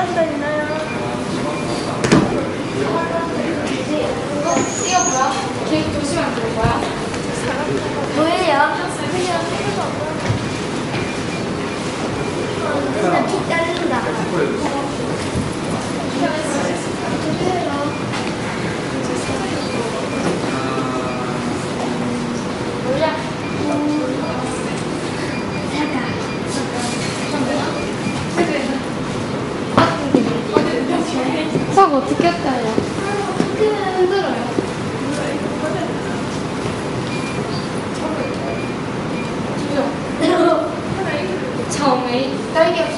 어디까지 다니나요? 이거 뭐야? 계속 조심하면 될 거야? 뭐예요? 맨날 피 자른다. 몰라. 석 어떻게 했다요? 힘들어요. 처음에 딸기가